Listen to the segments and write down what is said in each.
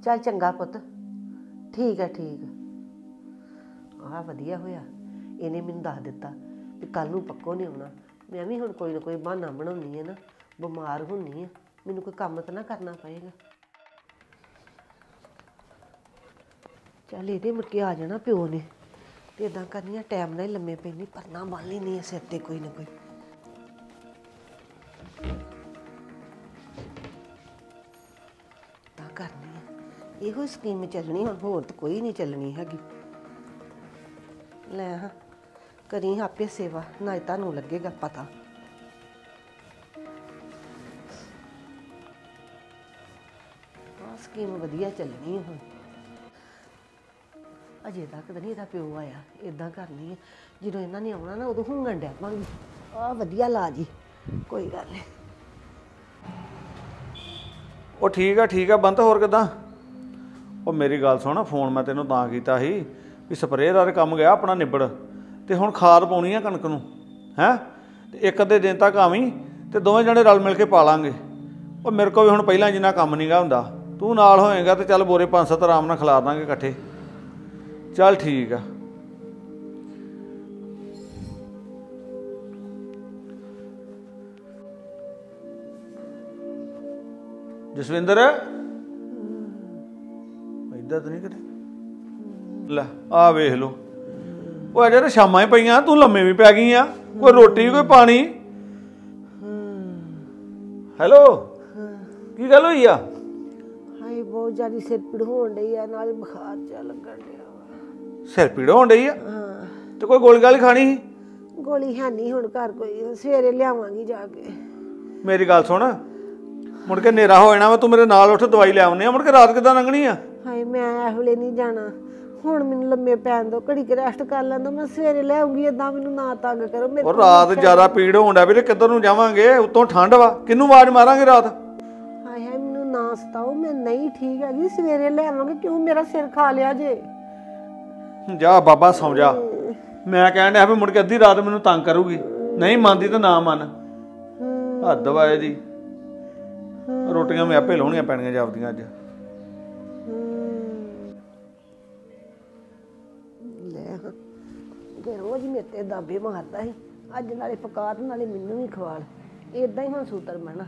चल चंगा पुत ठीक है आ वधिया होया इन्हें मैनूं दस दिता भी कल नूं पक्को नहीं आउणा। मैं भी हुण कोई ना कोई बहाना बनाउणी है ना, बीमार हुंदी है, मैनूं कोई काम तो ना करना पएगा। चल ये मुड़ के आ जाना प्यो ने तो इदां करनी टाइम नाल ही लम्मे पैनी, परना बन लेनी है सिर ते कोई ना कोई। इदां करनी है, इहो स्कीम चलनी हुण, होर तो कोई नहीं चलनी हैगी। लै हाँ करी आपे सेवा ना तुहानूं लगेगा पता। स्कीम वधिया चलनी है हुण। अजे तक तो नहीं इहदा प्यो आया, इदां करनी है जो इन्हां ने आउणा ना उदों हुंगण डै पांगी। आ वधिया लाज ही, कोई गल नहीं। ਉਹ ठीक है ਬੰਤ ਹੋਰ ਕਿਦਾਂ? ਉਹ ਮੇਰੀ ਗੱਲ ਸੁਣ, ਫੋਨ ਮੈਂ ਤੈਨੂੰ ਤਾਂ ਕੀਤਾ ਸੀ ਵੀ ਸਪਰੇਅ ਦਾ ਕੰਮ ਗਿਆ ਆਪਣਾ ਨਿਬੜ ਤੇ ਹੁਣ ਖਾਦ ਪਾਉਣੀ ਆ ਕਣਕ ਨੂੰ ਹੈ ਤੇ ਇੱਕ ਅੱਧੇ ਦਿਨ ਤੱਕ ਆਵੀਂ ਤੇ ਦੋਵੇਂ ਜਣੇ ਰਲ ਮਿਲ ਕੇ ਪਾ ਲਾਂਗੇ। ਉਹ ਮੇਰੇ ਕੋਲ ਵੀ ਹੁਣ ਪਹਿਲਾਂ ਜਿੰਨਾ ਕੰਮ ਨਹੀਂਗਾ ਹੁੰਦਾ, ਤੂੰ ਨਾਲ ਹੋਏਗਾ ਤੇ ਚੱਲ ਬੋਰੇ 5-7 ਆਰਾਮ ਨਾਲ ਖਿਲਾਰ ਦਾਂਗੇ ਇਕੱਠੇ। ਚੱਲ ਠੀਕ ਆ। ਜਸਵਿੰਦਰ ਇੱਦਾਂ ਤਾਂ ਨਹੀਂ ਕਿਤੇ ਲੈ ਆ ਵੇਖ ਲੋ। ਉਹ ਅਜੇ ਤਾਂ ਸ਼ਾਮਾਂ ਹੀ ਪਈਆਂ, ਤੂੰ ਲੰਮੇ ਵੀ ਪੈ ਗਈ ਆ। ਕੋਈ ਰੋਟੀ ਕੋਈ ਪਾਣੀ। ਹੈਲੋ ਕੀ ਗੱਲ ਹੋਈ ਆ? ਹਾਏ ਬਹੁਤ ਜ਼ਿਆਦਾ ਸਿਰ ਪੀੜ ਹੋਣ ਡਈ ਆ, ਨਾਲ ਬੁਖਾਰ ਜਿਹਾ ਲੱਗਣ ਡਿਆ। ਸਿਰ ਪੀੜ ਹੋਣ ਡਈ ਆ? ਹਾਂ ਤੇ ਕੋਈ ਗੋਲੀ ਗਾਲੀ ਖਾਣੀ ਸੀ? ਗੋਲੀ ਹੈ ਨਹੀਂ ਹੁਣ ਘਰ ਕੋਈ, ਸਵੇਰੇ ਲਿਆਵਾਂਗੀ ਜਾ ਕੇ। ਮੇਰੀ ਗੱਲ ਸੁਣ, ਮੁੜ ਕੇ ਹਨੇਰਾ ਹੋ ਜਾਣਾ ਵਾ, ਤੂੰ ਮੇਰੇ ਨਾਲ ਉੱਠ ਦਵਾਈ ਲੈ ਆਉਨੇ ਆ। ਮੁੜ ਕੇ ਰਾਤ ਕਿੱਦਾਂ ਲੰਘਣੀ ਆ? ਹਾਏ ਮੈਂ ਇਸ ਵੇਲੇ ਨਹੀਂ ਜਾਣਾ, ਹੁਣ ਮੈਨੂੰ ਲੰਮੇ ਪੈਣ ਦੋ, ਘੜੀ ਕੁ ਰੈਸਟ ਕਰ ਲੈਂਦਾ, ਮੈਂ ਸਵੇਰੇ ਲੈ ਆਉਂਗੀ। ਏਦਾਂ ਮੈਨੂੰ ਨਾ ਤੰਗ ਕਰੋ। ਮੇਰੇ ਉਹ ਰਾਤ ਜ਼ਿਆਦਾ ਪੀੜ ਹੋਣ ਡਿਆ ਵੀ ਤੇ ਕਿੱਧਰ ਨੂੰ ਜਾਵਾਂਗੇ? ਉੱਤੋਂ ਠੰਡ ਵਾ, ਕਿਹਨੂੰ ਆਵਾਜ਼ ਮਾਰਾਂਗੇ ਰਾਤ? ਹਾਏ ਹਾਏ ਮੈਨੂੰ ਨਾ ਸਤਾਓ, ਮੈਂ ਨਹੀਂ ਠੀਕ ਹੈਗੀ, ਸਵੇਰੇ ਲੈ ਆਵਾਂਗੇ। ਕਿਉਂ ਮੇਰਾ ਸਿਰ ਖਾ ਲਿਆ ਜੇ? ਜਾ ਬਾਬਾ ਸੌਂ ਜਾ। ਮੈਂ ਕਹਿਣ ਡਿਆ ਵੀ ਮੁੜ ਕੇ ਅੱਧੀ ਰਾਤ ਮੈਨੂੰ ਤੰਗ ਕਰੂਗੀ। ਨਹੀਂ ਮੰਨਦੀ ਤਾਂ ਨਾ ਮੰਨ। ਹੱਦ ਵਾ ਇਹਦੀ। ਰੋਟੀਆਂ ਮੈਂ ਆਪੇ ਲਾਉਣੀਆਂ ਪੈਣੀਆਂ ਜਾਪਦੀਆਂ ਅੱਜ। ਲੈ ਰੋਜ਼ ਮੇਰੇ ਤੇ ਦਾਬੇ ਮਾਰਦਾ ਸੀ, ਅੱਜ ਨਾਲੇ ਪਕਾ ਤੇ ਨਾਲੇ ਮੈਨੂੰ ਵੀ ਖਵਾਲ। ਏਦਾਂ ਹੀ ਹੁਣ ਸੂਤਰ ਬਣਾ।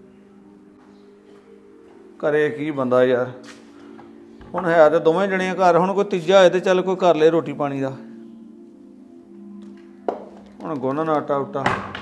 ਕਰੇ ਕੀ ਬੰਦਾ ਯਾਰ, ਹੁਣ ਹੈ ਤੇ ਦੋਵੇਂ ਜਣੀਆਂ ਘਰ, ਹੁਣ ਕੋਈ ਤੀਜਾ ਹੋਏ ਤੇ ਚੱਲ ਕੋਈ ਕਰ ਲੈ ਰੋਟੀ ਪਾਣੀ ਦਾ। ਹੁਣ ਗੁੰਨਣ ਆਟਾ ਉਟਾ।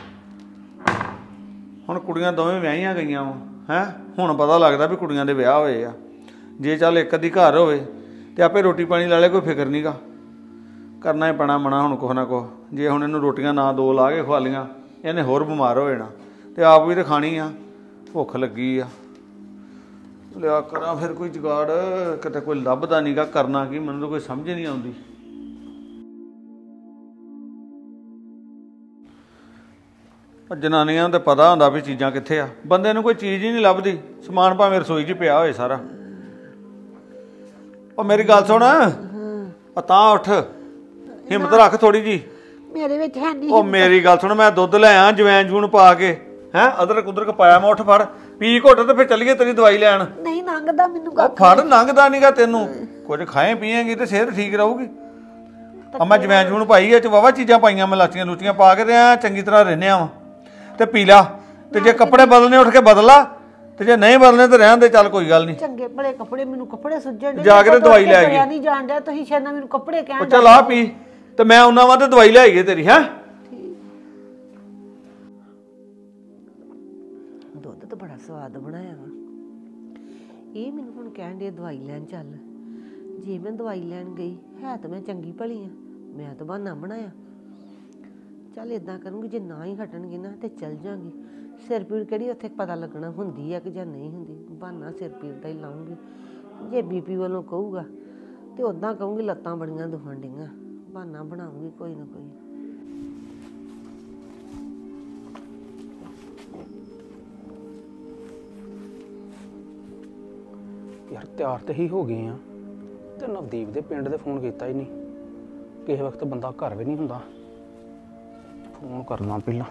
ਹੁਣ ਕੁੜੀਆਂ ਦੋਵੇਂ ਵਿਆਹੀਆਂ ਗਈਆਂ ਵਾ ਹੈਂ, ਹੁਣ ਪਤਾ ਲੱਗਦਾ ਵੀ ਕੁੜੀਆਂ ਦੇ ਵਿਆਹ ਹੋਏ ਆ। ਜੇ ਚੱਲ ਇੱਕ ਅੱਧੀ ਘਰ ਹੋਵੇ ਤੇ ਆਪੇ ਰੋਟੀ ਪਾਣੀ ਲਾ ਲੈ, ਕੋਈ ਫਿਕਰ ਨਹੀਂ ਗਾ। ਕਰਨਾ ਹੀ ਪੈਣਾ ਮਣਾ ਹੁਣ ਕੁਛ ਨਾ ਕੁਛ। ਜੇ ਹੁਣ ਇਹਨੂੰ ਰੋਟੀਆਂ ਨਾ ਦੋ ਲਾ ਕੇ ਖਵਾ ਲੀਆਂ, ਇਹਨੇ ਹੋਰ ਬਿਮਾਰ ਹੋ ਜਾਣਾ ਤੇ ਆਪ ਵੀ ਤਾਂ ਖਾਣੀ ਆ। ਭੁੱਖ ਲੱਗੀ ਆ, ਲਿਆ ਕਰਾਂ ਫਿਰ ਕੋਈ ਜੁਗਾੜ। ਕਿਤੇ ਕੋਈ ਲੱਭਦਾ ਨਹੀਂ ਗਾ, ਕਰਨਾ ਕੀ? ਮੈਨੂੰ ਤਾਂ ਕੋਈ ਸਮਝ ਨਹੀਂ ਆਉਂਦੀ। ਜਨਾਨੀਆਂ ਨੂੰ ਤਾਂ ਪਤਾ ਹੁੰਦਾ ਵੀ ਚੀਜ਼ਾਂ ਕਿੱਥੇ ਆ, ਬੰਦੇ ਨੂੰ ਕੋਈ ਚੀਜ਼ ਹੀ ਨਹੀਂ ਲੱਭਦੀ। ਸਮਾਨ ਭਾਵੇਂ ਰਸੋਈ 'ਚ ਪਿਆ ਹੋਏ ਸਾਰਾ। ਉਹ ਮੇਰੀ ਗੱਲ ਸੁਣ, ਤਾਂ ਉੱਠ, ਹਿੰਮਤ ਰੱਖ ਥੋੜੀ ਜੀ। ਮੇਰੇ ਵਿੱਚ ਹੈ ਨਹੀਂ। ਉਹ ਮੇਰੀ ਗੱਲ ਸੁਣ, ਮੈਂ ਦੁੱਧ ਲੈ ਆ ਜਵੈਨ ਜੂਨ ਪਾ ਕੇ ਹੈਂ, ਅਦਰਕ ਉਦਰਕ ਪਾਇਆ ਮੈਂ। ਉੱਠ ਫੜ ਪੀ ਘੁੱਟ ਤੇ ਫਿਰ ਚੱਲੀਏ ਤੇਰੀ ਦਵਾਈ ਲੈਣ। ਨਹੀਂ ਲੰਘਦਾ ਮੈਨੂੰ। ਉਹ ਫੜ, ਲੰਘਦਾ ਨੀਗਾ ਤੈਨੂੰ। ਕੁਝ ਖਾਏ ਪੀਏਂਗੀ ਤੇ ਸਿਹਤ ਠੀਕ ਰਹੂਗੀ। ਆ ਮੈਂ ਜਵੈਨ ਜੂਨ ਪਾਈ ਇਹ 'ਚ ਵਾਹਵਾ ਚੀਜ਼ਾਂ ਪਾਈਆਂ, ਮੈਂ ਲਾਚੀਆਂ ਲੂਚੀਆਂ ਪਾ ਕੇ ਤੇ ਐਂ ਚੰਗੀ ਤਰ੍ਹਾਂ ਰਹਿੰਦੇ ਵਾ ਤੇ ਪੀ ਲਾ। ਤੇ ਜੇ ਕੱਪੜੇ ਬਦਲਨੇ ਉੱਠ ਕੇ ਬਦਲ ਲਾ, ਤੇ ਜੇ ਨਹੀਂ ਬਦਲਨੇ ਤੇ ਰਹਿਣ ਦੇ, ਚੱਲ ਕੋਈ ਗੱਲ ਨਹੀਂ। ਚੰਗੇ ਭਲੇ ਕੱਪੜੇ, ਮੈਨੂੰ ਕੱਪੜੇ ਸੁੱਜਣ ਜਾ ਕੇ ਦਵਾਈ ਲੈ ਆਈਏ। ਨਹੀਂ ਜਾਣ ਡਿਆ ਤੁਸੀਂ ਸ਼ਾਇਦ ਮੈਨੂੰ ਕੱਪੜੇ ਕਹਿਣ। ਚੱਲ ਆ ਪੀ ਤੇ ਮੈਂ ਉਹਨਾਂ ਵਾ ਤੇ ਦਵਾਈ ਲੈ ਆਈਏ ਤੇਰੀ। ਹੈਂ ਦੁੱਧ ਤਾਂ ਬੜਾ ਸਵਾਦ ਬਣਾਇਆ ਵਾ। ਇਹ ਮੈਨੂੰ ਹੁਣ ਕਹਿਣ ਦੇ ਦਵਾਈ ਲੈਣ ਚੱਲ। ਜੇ ਮੈਂ ਦਵਾਈ ਲੈਣ ਗਈ ਹੈ ਤਾਂ ਮੈਂ ਚੰਗੀ ਭਲੀ ਆ, ਮੈਂ ਤਾਂ ਬਹਾਨਾ ਬਣਾਇਆ। ਚੱਲ ਏਦਾਂ ਕਰੂੰਗੀ, ਜੇ ਨਾ ਹੀ ਹਟਣਗੇ ਨਾ ਤੇ ਚੱਲ ਜਾਂਗੀ। ਸਿਰ ਪੀੜ ਕਿਹੜੀ ਉੱਥੇ ਪਤਾ ਲੱਗਣਾ ਹੁੰਦੀ ਆ ਕਿ ਜਾਂ ਨਹੀਂ ਹੁੰਦੀ। ਬਹਾਨਾ ਸਿਰ ਪੀੜ ਦਾ ਹੀ ਲਾਉਂਗੀ। ਜੇ BP ਵੱਲੋਂ ਕਹੂਗਾ ਤੇ ਉੱਦਾਂ ਕਹੂੰਗੀ ਲੱਤਾਂ ਬੜੀਆਂ ਦੁਖਣ ਡੀਆਂ। ਬਹਾਨਾ ਬਣਾਉਂਗੀ ਕੋਈ ਨਾ ਕੋਈ। यार ਤਿਆਰ ਤੇ ਹੀ ਹੋ ਗਏ ਆ ਤੇ ਨਵਦੀਪ ਦੇ ਪਿੰਡ ਦੇ ਫੋਨ ਕੀਤਾ ਹੀ ਨਹੀਂ। ਕਿਸੇ ਵਕਤ ਬੰਦਾ ਘਰ ਵੀ ਨਹੀਂ ਹੁੰਦਾ। ਫੋਨ ਕਰਨਾ ਪਹਿਲਾਂ।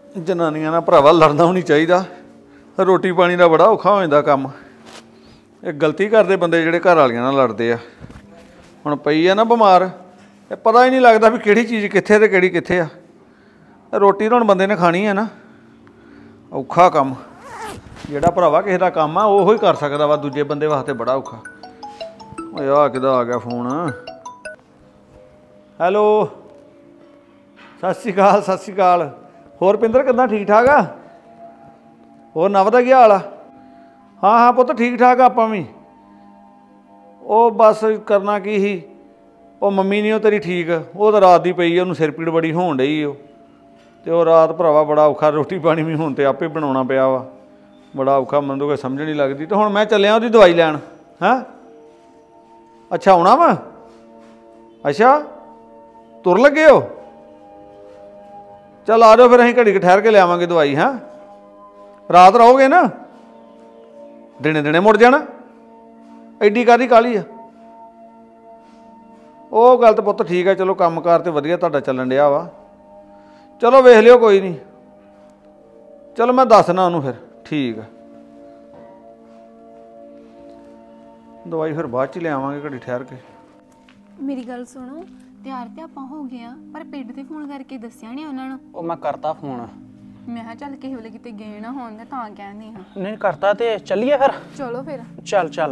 ਜਨਾਨੀਆਂ ਨਾਲ ਭਰਾਵਾ ਲੜਨਾ ਵੀ ਨਹੀਂ ਚਾਹੀਦਾ। ਰੋਟੀ ਪਾਣੀ ਦਾ ਬੜਾ ਔਖਾ ਹੋ ਜਾਂਦਾ ਕੰਮ। ਇਹ ਗਲਤੀ ਕਰਦੇ ਬੰਦੇ ਜਿਹੜੇ ਘਰ ਵਾਲੀਆਂ ਨਾਲ ਲੜਦੇ ਆ। ਹੁਣ ਪਈ ਆ ਨਾ ਬਿਮਾਰ, ਇਹ ਪਤਾ ਹੀ ਨਹੀਂ ਲੱਗਦਾ ਵੀ ਕਿਹੜੀ ਚੀਜ਼ ਕਿੱਥੇ ਤੇ ਕਿਹੜੀ ਕਿੱਥੇ ਆ। ਰੋਟੀ ਤਾਂ ਹੁਣ ਬੰਦੇ ਨੇ ਖਾਣੀ ਆ ਨਾ। ਔਖਾ ਕੰਮ ਜਿਹੜਾ ਭਰਾਵਾ ਕਿਸੇ ਦਾ ਕੰਮ ਆ ਉਹੋ ਹੀ ਕਰ ਸਕਦਾ ਵਾ, ਦੂਜੇ ਬੰਦੇ ਵਾਸਤੇ ਬੜਾ ਔਖਾ। ਓਏ ਆ ਕਿਹਦਾ ਆ ਗਿਆ ਫੋਨ? ਹੈਲੋ, ਸਤਿ ਸ਼੍ਰੀ ਅਕਾਲ। ਸਤਿ ਸ਼੍ਰੀ ਅਕਾਲ। ਹੋਰ ਪਿੰਦਰ ਕਿੱਦਾਂ? ਠੀਕ ਠਾਕ ਆ? ਹੋਰ ਨਵ ਦਾ ਕੀ ਹਾਲ ਆ? ਹਾਂ ਹਾਂ ਪੁੱਤ ਠੀਕ ਠਾਕ ਆ ਆਪਾਂ ਵੀ। ਉਹ ਬਸ ਕਰਨਾ ਕੀ ਸੀ, ਉਹ ਮੰਮੀ ਨਹੀਂ ਉਹ ਤੇਰੀ ਠੀਕ, ਉਹ ਤਾਂ ਰਾਤ ਦੀ ਪਈ ਆ, ਉਹਨੂੰ ਸਿਰ ਪੀੜ ਬੜੀ ਹੋਣ ਡਈ ਉਹ। ਅਤੇ ਉਹ ਰਾਤ ਭਰਾਵਾ ਬੜਾ ਔਖਾ, ਰੋਟੀ ਪਾਣੀ ਵੀ ਹੁਣ ਤਾਂ ਆਪੇ ਬਣਾਉਣਾ ਪਿਆ ਵਾ, ਬੜਾ ਔਖਾ। ਮੈਨੂੰ ਕੋਈ ਸਮਝ ਨਹੀਂ ਲੱਗਦੀ। ਅਤੇ ਹੁਣ ਮੈਂ ਚੱਲਿਆ ਉਹਦੀ ਦਵਾਈ ਲੈਣ। ਹੈਂ ਅੱਛਾ ਆਉਣਾ ਵਾ? ਅੱਛਾ ਤੁਰ ਲੱਗੇ ਹੋ? ਚੱਲ ਆ ਜਾਓ ਫਿਰ, ਅਸੀਂ ਘੜੀ ਕੁ ਠਹਿਰ ਕੇ ਲਿਆਵਾਂਗੇ ਦਵਾਈ। ਹੈਂ ਰਾਤ ਰਹੋਗੇ ਨਾ? ਦਿਨੇ ਦਿਨੇ ਮੁੜ ਜਾਣਾ? ਐਡੀ ਕਾਹਦੀ ਕਾਹਲੀ ਆ? ਉਹ ਗੱਲ ਤਾਂ ਪੁੱਤ ਠੀਕ ਆ। ਚਲੋ ਕੰਮ ਕਾਰ ਤੇ ਵਧੀਆ ਤੁਹਾਡਾ ਚੱਲਣ ਡਿਆ ਵਾ। ਚਲੋ ਵੇਖ ਲਿਓ, ਕੋਈ ਨਹੀਂ। ਚਲੋ ਮੈਂ ਦੱਸਣਾ ਉਹਨੂੰ ਫਿਰ। ਠੀਕ ਆ, ਦਵਾਈ ਫਿਰ ਬਾਅਦ 'ਚ ਲਿਆਵਾਂਗੇ ਘੜੀ ਠਹਿਰ ਕੇ। ਮੇਰੀ ਗੱਲ ਸੁਣੋ, ਤਿਆਰ ਤੇ ਆਪਾਂ ਹੋ ਗਏ ਆ, ਪਰ ਪਿੰਡ ਤੇ ਫੋਨ ਕਰਕੇ ਦੱਸਿਆ ਨਹੀਂ ਉਹਨਾਂ ਨੂੰ। ਉਹ ਮੈਂ ਕਰਤਾ ਫੋਨ। ਮੈਂ ਕਿਹਾ ਚੱਲ ਕਿਸੇ ਵੇਲੇ ਕਿਤੇ ਗਏ ਨਾ ਹੋਣ ਤੇ ਤਾਂ ਕਹਿੰਦੇ ਹਾਂ। ਨਹੀਂ ਕਰਤਾ ਤੇ ਚੱਲੀਏ ਫਿਰ। ਚਲੋ ਫਿਰ। ਚੱਲ ਚੱਲ।